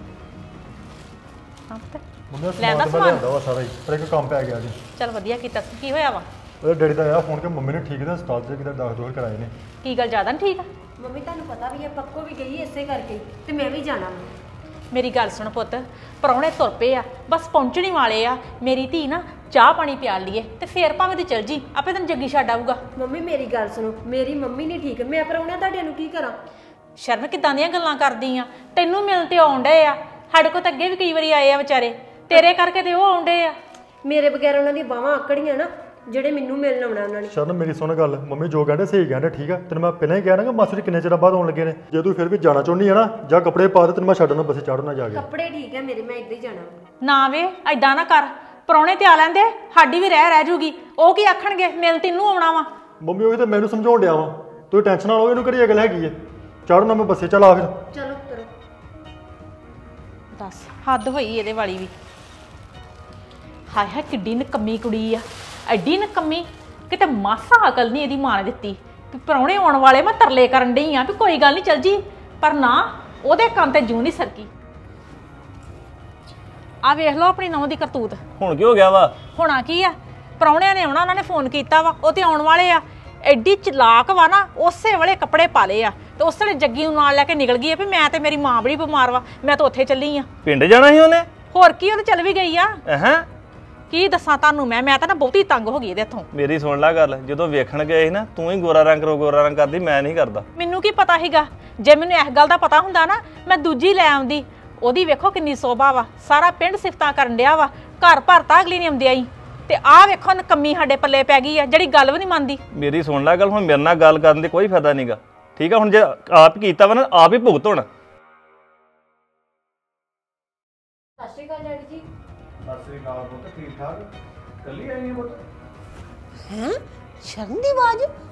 ਮੰਮੀ ਦਾ ਲੈਂਦਾ ਸਮਾਨ ਲਿਆਂਦਾ ਵਾ ਸਾਰਾ ਹੀ, ਪਰ ਇੱਕ ਕੰਮ ਪੈ ਗਿਆ ਜੀ। ਚੱਲ ਵਧੀਆ ਕੀਤਾ। ਕੀ ਹੋਇਆ ਵਾ? ਉਹਦੇ ਡੈਡੀ ਦਾ ਆਇਆ ਫੋਨ ਕਿ ਮੰਮੀ ਨੇ ਠੀਕ ਹੈ ਹਸਪਤਾਲ 'ਚ ਕਿਤੇ ਦਾਖਲ ਕਰਾਏ ਨੇ। ਕੀ ਗੱਲ ਜ਼ਿਆਦਾ ਨਹੀਂ ਠੀਕ ਆ? ਮੰਮੀ ਤੁਹਾਨੂੰ ਪਤਾ ਵੀ ਹੈ, ਪੱਕੋ ਵੀ ਗਈ ਇਸੇ ਕਰਕੇ ਤੇ ਮੈਂ ਵੀ ਜਾਣਾ ਵਾ। ਮੇਰੀ ਗੱਲ ਸੁਣ ਪੁੱਤ, ਪ੍ਰਾਹੁਣੇ ਤੁਰ ਪਏ ਆ, ਬਸ ਪਹੁੰਚਣੀ ਵਾਲੇ ਆ। ਮੇਰੀ ਧੀ ਨਾ ਚਾਹ ਪਾਣੀ ਪਿਆ ਲਈਏ ਤੇ ਫੇਰ ਭਾਵੇਂ ਤੇ ਚਲ ਜੀ, ਆਪੇ ਤੈਨੂੰ ਜੱਗੀ ਛੱਡ ਆਊਗਾ। ਮੰਮੀ ਮੇਰੀ ਗੱਲ ਸੁਣੋ, ਮੇਰੀ ਮੰਮੀ ਨਹੀਂ ਠੀਕ, ਮੈਂ ਪਰਾਉਣਾ ਤੁਹਾਡੇ ਨੂੰ ਕੀ ਕਰਾਂ? ਸ਼ਰਨ ਕਿੱਦਾਂ ਦੀਆਂ ਗੱਲਾਂ ਕਰਦੀ ਆ? ਤੈਨੂੰ ਮਿਲਣ ਤੇ ਆਉਣ ਡਏ ਆ, ਸਾਡੇ ਕੋਲ ਤਾਂ ਅੱਗੇ ਵੀ ਕਈ ਵਾਰੀ ਆਏ ਆ ਵਿਚਾਰੇ, ਤੇਰੇ ਕਰਕੇ ਤੇ ਉਹ ਆਉਣ ਡਏ ਆ। ਮੇਰੇ ਬਗੈਰ ਉਹਨਾਂ ਦੀ ਬਾਹਾਂ ਆਕੜੀਆਂ ਨਾ, ਜਿਹੜੇ ਮੈਨੂੰ ਮਿਲਣ ਆਉਣਾ ਉਹਨਾਂ ਨੇ। ਸ਼ਰਨ ਮੇਰੀ ਸੁਣ ਗੱਲ, ਮੰਮੀ ਜੋ ਕਹਿੰਦੇ ਸਹੀ ਕਹਿੰਦੇ, ਠੀਕ ਆ? ਤੈਨੂੰ ਮੈਂ ਪਹਿਲਾਂ ਹੀ ਕਿਹਾ ਨਾ ਕਿ ਮਾਸਟਰ ਕਿੰਨੇ ਚਿਰਾਂ ਬਾਅਦ ਆਉਣ ਲੱਗੇ ਨੇ। ਜੇ ਤੂੰ ਫਿਰ ਵੀ ਜਾਣਾ ਚਾਹੁੰਦੀ ਹੈ ਨਾ, ਜਾਂ ਕੱਪੜੇ ਪਾ ਦੇ, ਤੈਨੂੰ ਮੈਂ ਛੱਡਣਾ ਬੱਸੇ ਚੜ੍ਹਨਾ ਜਾ ਕੇ। ਕੱਪੜੇ ਠੀਕ ਹੈ ਮੇਰੇ, ਮੈਂ ਇੱਦਾਂ ਹੀ ਜਾਣਾ। ਨਾ ਵੇ, ਐਦਾਂ ਨਾ ਕਰ। ਪ੍ਰਾਹੁਣੇ ਤੇ ਆ ਲੈਂਦੇ, ਸਾਡੀ ਵੀ ਰਹਿ ਜੂਗੀ। ਉਹ ਕੀ ਆਖਣਗੇ, ਮਿਲ ਤੈਨੂੰ ਆਉਣਾ ਵਾ। ਮੰਮੀ ਉਹੀ ਤਾਂ ਮੈਨੂੰ ਸਮਝਾਉਣ ਡਿਆ ਵਾ, ਤੂੰ ਟੈਨਸ਼ਨ ਨਾ ਲਓ, ਇਹਨੂੰ ਕਿਹੜੀ ਅਕਲ ਹੈਗੀ ਹੈ? ਚੜ੍ਹਨਾ ਮੈਂ ਬੱਸੇ, ਚੱਲ ਆ ਫਿਰ। ਚਲੋ ਕਰੋ। ਦੱਸ, ਹੱਦ ਹੋਈ ਇਹਦੇ ਵਾਲੀ ਵੀ। ਹਾਏ ਹਾਏ, ਕਿੱਡੀ ਨਕੰਮੀ ਕੁੜੀ ਆ, ਐਡੀ ਨਕੰਮੀ, ਕਿਤੇ ਮਾਸਾ ਅਕਲ ਨਹੀਂ ਇਹਦੀ ਮਾਂ ਨੇ ਦਿੱਤੀ। ਵੀ ਪ੍ਰਾਹੁਣੇ ਆਉਣ ਵਾਲੇ, ਮੈਂ ਤਰਲੇ ਕਰਨ ਡਈ ਆ ਵੀ ਕੋਈ ਗੱਲ ਨਹੀਂ ਚੱਲ ਜੀ, ਪਰ ਨਾ, ਉਹਦੇ ਕੰਨ ਤੇ ਜੂੰ ਨਹੀਂ ਸਰਕੀ। ਆ ਵੇਖ ਲਓ ਆਪਣੀ ਨੌਂ ਦੀ ਕਰਤੂਤ। ਹੁਣ ਕੀ ਹੋ ਗਿਆ ਵਾ? ਹੋਣਾ ਕੀ ਆ, ਪ੍ਰਾਹੁਣਿਆਂ ਨੇ ਆਉਣਾ, ਉਹਨਾਂ ਨੇ ਫੋਨ ਕੀਤਾ ਵਾ, ਉਹ ਤੇ ਆਉਣ ਵਾਲੇ ਆ। ਐਡੀ ਚਲਾਕ ਵਾ ਨਾ, ਉਸੇ ਵੇਲੇ ਕੱਪੜੇ ਪਾ ਲਏ ਆ ਤੇ ਉਸ ਵੇਲੇ ਜੱਗੀ ਨੂੰ ਨਾਲ ਲੈ ਕੇ ਨਿਕਲ ਗਈ ਆ ਵੀ ਮੈਂ ਤੇ ਮੇਰੀ ਮਾਂ ਬੜੀ ਬਿਮਾਰ ਵਾ, ਮੈਂ ਤਾਂ ਉੱਥੇ ਚੱਲੀ ਆ। ਪਿੰਡ ਜਾਣਾ ਸੀ ਉਹਨੇ? ਹੋਰ ਕੀ, ਉਹਨੇ ਚੱਲ ਵੀ ਗਈ ਆ। ਹੈਂ? ਕੀ ਦੱਸਾਂ ਤੁਹਾਨੂੰ, ਮੈਂ ਤਾਂ ਨਾ ਬਹੁਤੀ ਤੰਗ ਹੋ ਗਈ ਇਹਦੇ ਹੱਥੋਂ। ਮੇਰੀ ਸੁਣ ਲੈ ਗੱਲ, ਜਦੋਂ ਵੇਖਣ ਗਏ ਸੀ ਨਾ, ਤੂੰ ਹੀ ਗੋਰਾ ਰੰਗ ਕਰਦੀ, ਮੈਂ ਨਹੀਂ ਕਰਦਾ। ਮੈਨੂੰ ਕੀ ਪਤਾ ਸੀਗਾ? ਜੇ ਮੈਨੂੰ ਇਸ ਗੱਲ ਦਾ ਪਤਾ ਹੁੰਦਾ ਨਾ, ਮੈਂ ਦੂਜੀ ਲੈ ਆਉਂਦੀ। ਉਹਦੀ ਵੇਖੋ ਕਿੰਨੀ ਸੋਭਾ ਵਾ, ਸਾਰਾ ਪਿੰਡ ਸਿਫਤਾਂ ਕਰਨ ਡਿਆ ਵਾ, ਘਰ ਭਰ ਤਾਂ ਅਗਲੀ ਨਹੀਂ ਆਉਂਦੀ ਆਈ। ਤੇ ਆਹ ਵੇਖੋ ਨਕੰਮੀ ਸਾਡੇ ਪੱਲੇ ਪੈ ਗਈ ਆ, ਜਿਹੜੀ ਗੱਲ ਵੀ ਨਹੀਂ ਮੰਨਦੀ। ਮੇਰੀ ਸੁਣ ਲੈ ਗੱਲ, ਹੁਣ ਮੇਰੇ ਨਾਲ ਗੱਲ ਕਰਨ ਦੇ ਕੋਈ ਫਾਇਦਾ ਨਹੀਂਗਾ, ਠੀਕ ਆ? ਹੁਣ ਜੇ ਆਪ ਹੀ ਕੀਤਾ ਵਾ ਨਾ, ਆਪ ਹੀ ਭੁਗਤ ਹੁਣ। ਸਤਿ ਸ਼੍ਰੀ ਅਕਾਲ ਡੈਡੀ ਜੀ। ਸਤਿ ਸ੍ਰੀ ਅਕਾਲ ਪੁੱਤ, ਠੀਕ ਠਾਕ? ਕੱਲੀ ਆਈ ਹੈ ਪੁੱਤ? ਹੈਂ? ਸ਼ਰਨ ਦੀ ਆਵਾਜ਼?